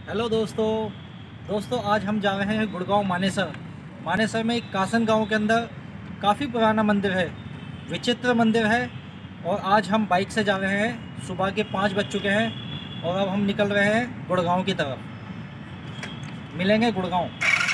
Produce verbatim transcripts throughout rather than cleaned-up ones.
Hello दोस्तों दोस्तों आज हम जा रहे हैं गुड़गांव मानेसर। मानेसर में एक कासन गांव के अंदर काफ़ी पुराना मंदिर है, विचित्र मंदिर है। और आज हम बाइक से जा रहे हैं, सुबह के पाँच बज चुके हैं और अब हम निकल रहे हैं गुड़गांव की तरफ। मिलेंगे गुड़गांव।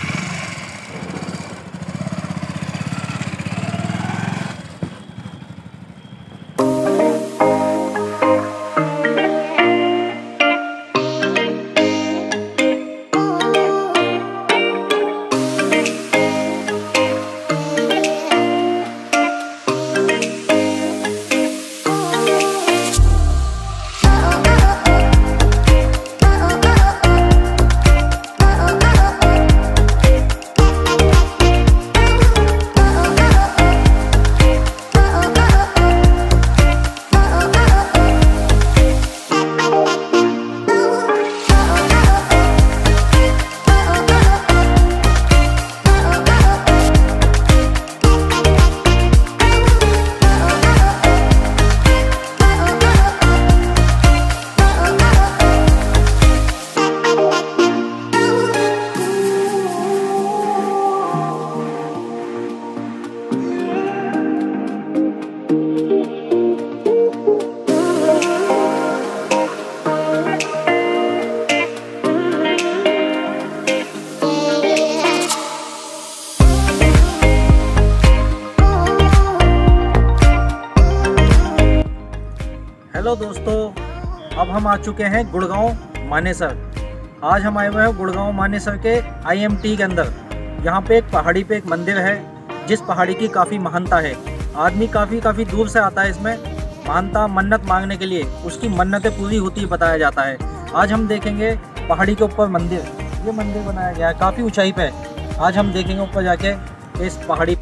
हेलो दोस्तों, अब हम आ चुके हैं गुड़गांव मानेसर। आज हम आए हुए हैं गुड़गांव मानेसर के आई एम टी के अंदर। यहाँ पे एक पहाड़ी पे एक मंदिर है, जिस पहाड़ी की काफ़ी महानता है। आदमी काफ़ी काफ़ी दूर से आता है इसमें महानता मन्नत मांगने के लिए। उसकी मन्नतें पूरी होती बताया जाता है। आज हम देखेंगे पहाड़ी के ऊपर मंदिर। ये मंदिर बनाया गया है काफ़ी ऊंचाई पे। आज हम देखेंगे ऊपर जाके इस पहाड़ी।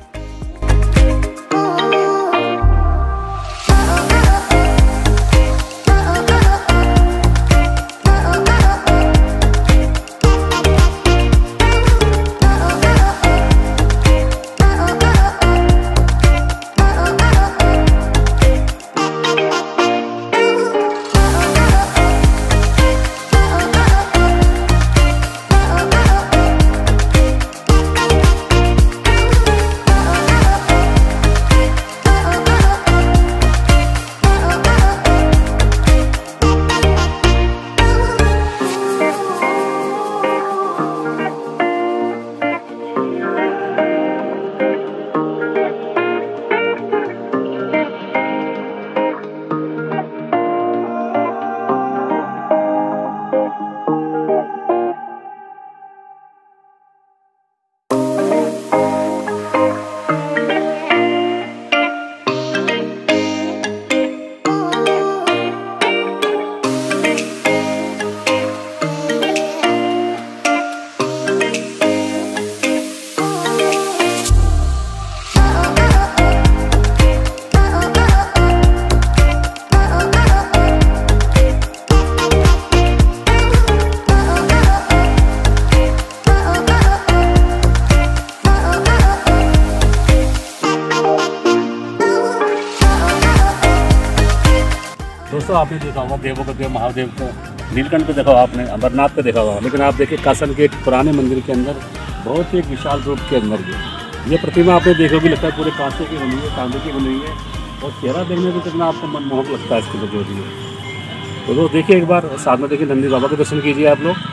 दोस्तों आपने देखा होगा देवों का देव महादेव को, नीलकंठ पे देखा होगा आपने, अमरनाथ पे देखा होगा, लेकिन आप देखिए कासन के एक पुराने मंदिर के अंदर बहुत ही एक विशाल रूप के अंदर ये ये प्रतिमा आपने देखोगी, लगता है पूरे कांसे की बनी है, तांबे की बनी हुई है। और चेहरा देखने में कितना आपको मनमोहक लगता है इसके जो भी है। तो दोस्त देखिए एक बार साथ में देखिए नंदी बाबा के दर्शन कीजिए आप लोग।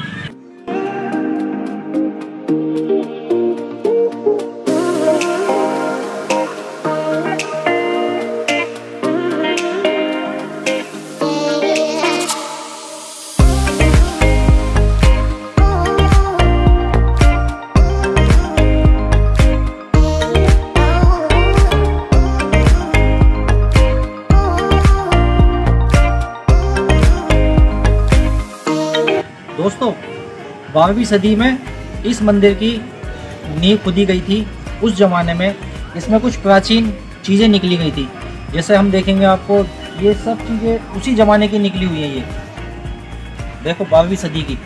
दोस्तों बारहवीं सदी में इस मंदिर की नींव खुदी गई थी। उस ज़माने में इसमें कुछ प्राचीन चीज़ें निकली गई थी। जैसे हम देखेंगे आपको ये सब चीज़ें उसी ज़माने की निकली हुई है। ये देखो बारहवीं सदी की।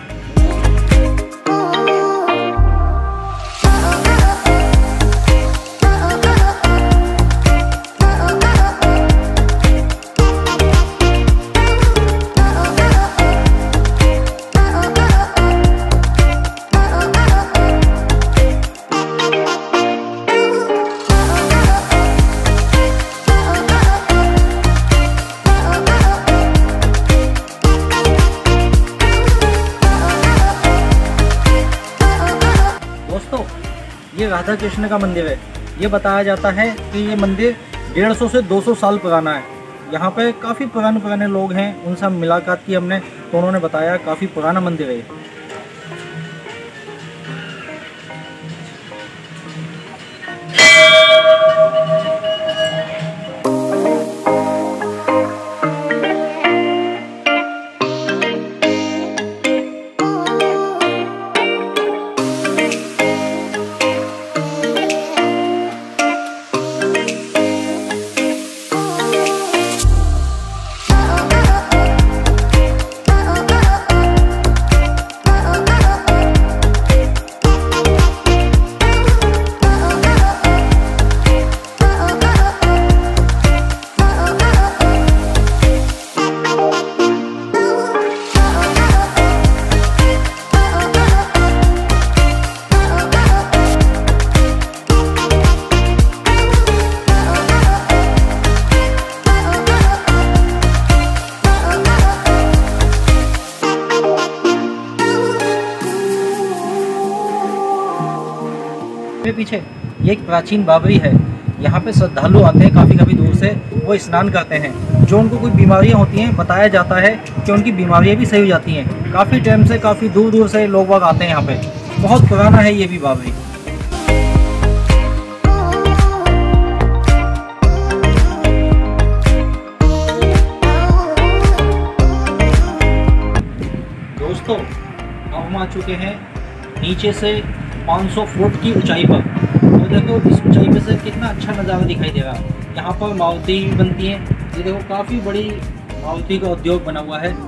ये राधा कृष्ण का मंदिर है। ये बताया जाता है कि ये मंदिर डेढ़ सौ से दो सौ साल पुराना है। यहाँ पे काफ़ी पुराने पुराने लोग हैं, उनसे मुलाकात की हमने, तो उन्होंने बताया काफ़ी पुराना मंदिर है। पीछे ये एक प्राचीन बावड़ी है। यहाँ पे श्रद्धालु आते हैं काफ़ी काफ़ी दूर से, वो स्नान करते हैं। जो उनको कोई बीमारियाँ होती हैं, बताया जाता है कि उनकी बीमारियाँ भी सही हो जाती हैं। काफ़ी टाइम से काफ़ी दूर दूर से लोग बाग आते हैं यहाँ पे। बहुत पुराना है ये भी बावड़ी। दोस्तों, अब हम आ चुके हैं नीचे से पाँच सौ फुट की ऊंचाई पर। तो देखो इस ऊंचाई पे से कितना अच्छा नज़ारा दिखाई दे रहा है। यहाँ पर मारुति भी बनती है। ये देखो काफ़ी बड़ी मारुति का उद्योग बना हुआ है।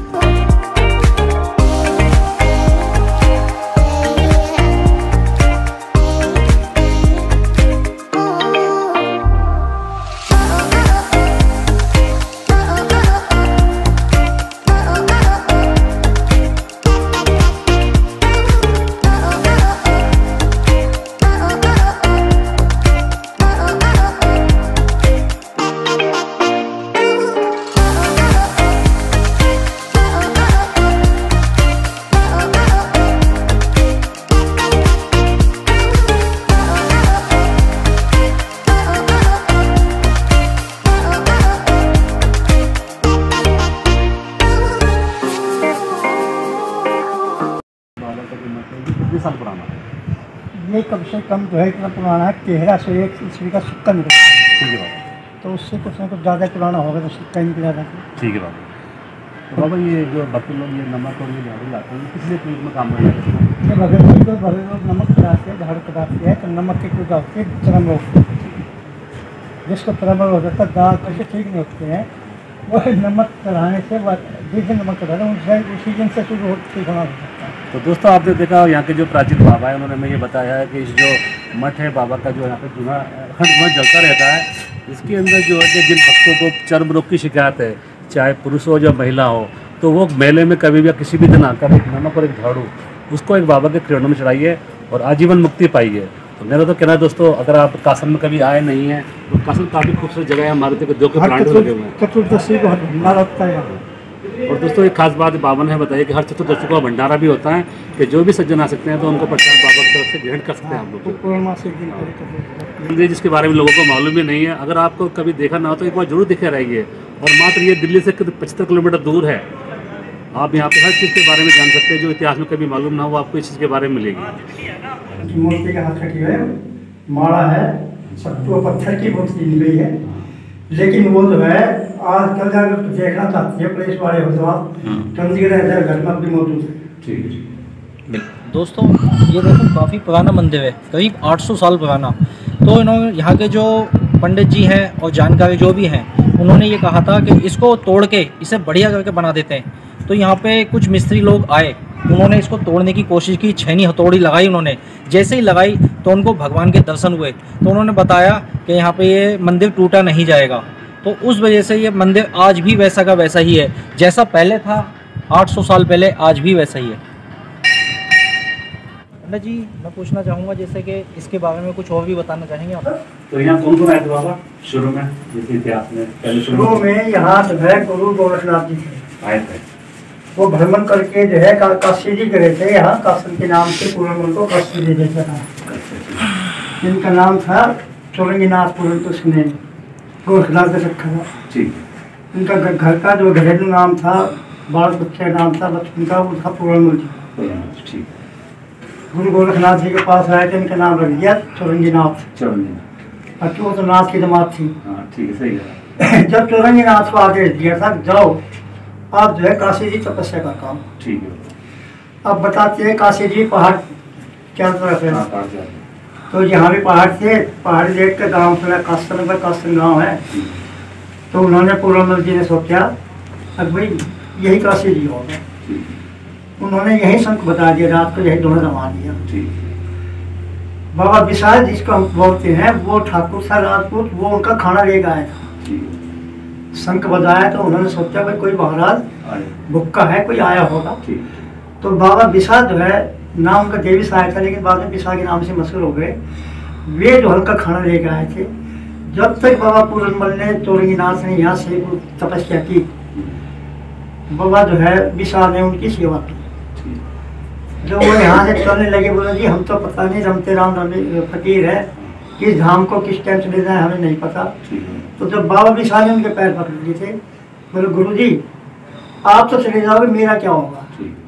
साल पुराना है ये कम से कम जो है इतना पुराना है, तेरह सौ एक ईस्वी का सिक्का निकला है। ठीक है बाबा, तो उससे कुछ ना कुछ ज़्यादा पुराना होगा तो सिक्का निकल जाता है। ठीक है बाबा। तो बाबा ये जो बाकी लोग ये नमक और ये झाड़ू लाते हैं, किस लिए प्रयोग में काम में लाते हैं? ये भगत तो भले लोग नमक चढ़ाते हैं, झाड़ू चढ़ाते हैं, तो नमक के कुछ होते हैं चरम रोग, जिसको चरम रोग हो जाता है, दांत कैसे ठीक नहीं होते हैं, वो नमक चढ़ाने से जिस दिन नमक चढ़ा है उसी दिन से शुरू ठीक होना हो सकता है। तो दोस्तों, आपने देखा यहाँ के जो प्राचीन बाबा है, उन्होंने हमें ये बताया है कि इस जो मठ है बाबा का, जो यहाँ पे चूल्हा अखंड धुआं जलता रहता है, इसके अंदर जो है कि जिन भक्तों को चर्म रोग की शिकायत है, चाहे पुरुष हो या महिला हो, तो वो मेले में कभी भी किसी भी दिन आकर एक नमक और एक झाड़ू उसको एक बाबा के किरणों में चढ़ाइए और आजीवन मुक्ति पाइए। तो मेरा तो कहना है दोस्तों, अगर आप कासन में कभी आए नहीं हैं तो कासन काफ़ी खूबसूरत जगह है। मारुति के दो के प्लांट लगे हुए हैं। चतुर्दशी को भंडारा होता है। और दोस्तों, एक खास बात बाबा ने बताया कि हर चतुर्दशी को भंडारा भी होता है, कि जो भी सज्जन आ सकते हैं तो उनको प्रसाद बाबा की तरफ से ग्रहण कर सकते हैं हम लोग। मंदिर जिसके बारे में लोगों को मालूम भी नहीं है, अगर आपको कभी देखा ना हो तो एक बार जरूर दिखे रहिए। और मात्र ये दिल्ली से पचहत्तर किलोमीटर दूर है। आप यहाँ पे हर चीज़ के बारे में जान सकते हैं, जो इतिहास में कभी मालूम ना हो आपको इस चीज़ के बारे में मिलेगी। मूर्ति का हाथ कटी है, माला है, सत्तू पत्थर की मूर्ति ली गई है, लेकिन वो जो है आज कल जाकर देखना चाहती है पुलिस वाले हो तो आप चंडीगढ़ घटना भी मौजूद है। ठीक है दोस्तों, ये देखो काफ़ी पुराना मंदिर है, करीब आठ सौ साल पुराना। तो इन्होंने यहाँ के जो पंडित जी हैं और जानकार जो भी हैं, उन्होंने ये कहा था कि इसको तोड़ के इसे बढ़िया करके बना देते हैं। तो यहाँ पे कुछ मिस्त्री लोग आए, उन्होंने इसको तोड़ने की कोशिश की, छेनी हथौड़ी लगाई उन्होंने। जैसे ही लगाई तो उनको भगवान के दर्शन हुए। तो उन्होंने बताया कि यहाँ पे ये मंदिर टूटा नहीं जाएगा। तो उस वजह से ये मंदिर आज भी वैसा का वैसा ही है, जैसा पहले था आठ सौ साल पहले, आज भी वैसा ही है। पंडित जी, मैं पूछना चाहूँगा जैसे कि इसके बारे में कुछ और भी बताना चाहेंगे आप? तो यहाँ कौन कौन आए थे बाबा शुरू में, जैसे इतिहास में? पहले शुरू में यहाँ जो है गुरु गोरखनाथ जी आए थे। वो भ्रमण करके जो है काशी जी गए थे, यहाँ काशी के नाम से पूरा मुल्क को काशी दे देता था। जिनका नाम था चौरंगीनाथ पुरन तो सुने गोरखनाथ से रखा था। ठीक उनका घ- घर का जो घरेलू नाम था, बाल बच्चे का नाम था बचपन का, वो था पूरन जी। ठीक गुरु गोरखनाथ जी के पास आए थे, इनका नाम रख दिया चौरंगीनाथ। चौरंगीनाथ। बाकी वो तो नाथ की जमात थी। हाँ ठीक है, सही है। जब चौरंगीनाथ को आदेश दिया था जाओ आप जो है काशी जी तपस्या का काम। ठीक है। अब बताते हैं काशी जी पहाड़ क्या तरफ है। हाँ, पहाड़ जा रहे हैं। तो यहाँ भी पहाड़ थे, पहाड़ी देख के गाँव थोड़ा कासन पर कासन गाँव है। तो उन्होंने पूरन जी ने सोचा अब भाई यही काशी जी होगा। ठीक उन्होंने यही शंख बता दिया, रात को यही दोनों रमा दिया। ठीक बाबा विशाल जिसको हम बोलते हैं वो ठाकुर था राजपूत, वो उनका खाना लेकर आया था। ठीक शंख बजाया तो उन्होंने सोचा भाई कोई महाराज आए। भुक्का है, कोई आया होगा। ठीक तो बाबा विशाल जो है नाम का देवी से आया था, लेकिन बाद में विशाल के नाम से मशहूर हो गए। वे जो हल्का खाना लेकर आए थे। जब तक बाबा पूरनमल ने चौरंगीनाथ ने यहाँ से तपस्या की, बाबा जो है विशाल ने उनकी सेवा की। जब वो यहाँ से चलने लगे बोले जी हम तो पता नहीं रमते राम रमे फकीर है, किस धाम को किस टाइम से ले जाए हमें नहीं पता। तो जब बाबा विशाल ने उनके पैर पकड़ लिए थे, बोले गुरु जी आप तो चले जाओगे, मेरा क्या होगा।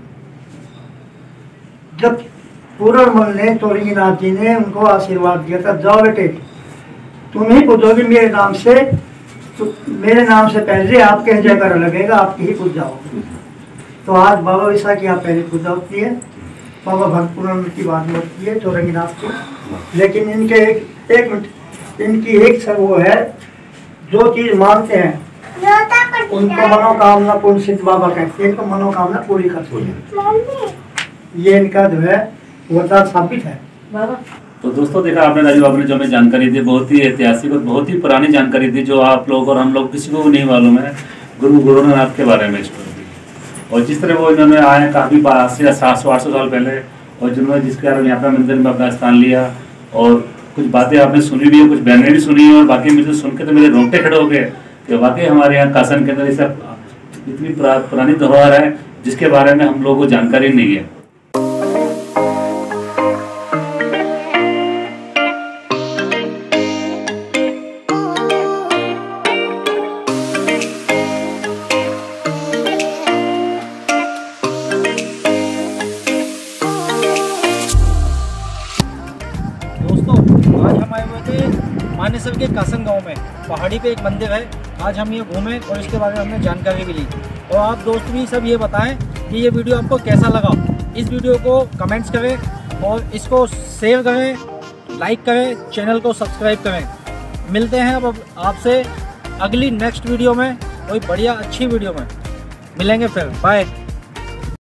जब पूरनमल ने चौरंगीनाथ जी ने उनको आशीर्वाद दिया था, जाओ बेटे तुम ही पूजोगे मेरे नाम से, तो मेरे नाम से पहले आपके जयकारा लगेगा, आपकी ही पूजा होगी। तो आज बाबा विशाल की यहाँ पहली पूजा होती है, बाबा भक्त पूरनमल की बात होती है चौरंगीनाथ की। लेकिन इनके एक एक मिनट इनकी एक सब वो है, जो चीज़ मांगते हैं उनको मनोकामना पूर्ण सिद्ध बाबा कहते हैं, इनको मनोकामना पूरी करती है। ये इनका जो है वरदान साबित है। तो दोस्तों देखा आपने, राजू आपने जो हमें जानकारी दी बहुत ही ऐतिहासिक और बहुत ही पुरानी जानकारी दी, जो आप लोग और हम लोग किसी को नहीं मालूम है गुरु गोरखनाथ के बारे में स्टोरी। और जिस तरह वो इन्होंने आए काफ़ी पाँच से सात सौ आठ सौ साल पहले, और जिन्होंने जिसके कारण यहाँ पे मंदिर में अपना स्थान लिया, और कुछ बातें आपने सुनी भी है, कुछ बहनें भी सुनी है, और बाकी मुझे सुन के तो मेरे रोंगटे खड़े हो गए कि वाकई हमारे यहाँ कासन के अंदर ये सब इतनी पुरानी धरोहर है जिसके बारे में हम लोगों को जानकारी नहीं है। मानेसर के कासन गांव में पहाड़ी पे एक मंदिर है। आज हम ये घूमे और इसके बारे में हमने जानकारी भी ली। और आप दोस्त भी सब ये बताएं कि ये वीडियो आपको कैसा लगा। इस वीडियो को कमेंट्स करें और इसको शेयर करें, लाइक करें, चैनल को सब्सक्राइब करें। मिलते हैं अब आपसे अगली नेक्स्ट वीडियो में, कोई बढ़िया अच्छी वीडियो में मिलेंगे। फिर बाय।